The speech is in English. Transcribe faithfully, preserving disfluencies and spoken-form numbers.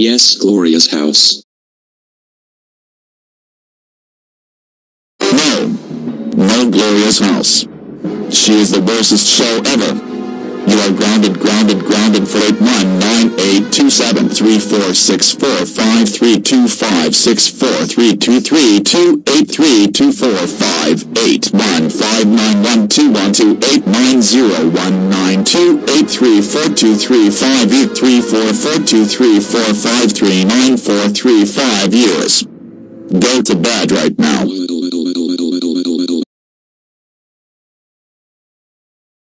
Yes, Gloria's house. No. No Gloria's house. She is the worstest show ever. You are grounded, grounded, grounded for eight one nine eight two seven three four six four five three two five six four three two three two eight three two four five eight one five nine one two one two eight nine zero one nine two eight three four two three five eight three four four two three four five three nine four three five years. Go to bed right now.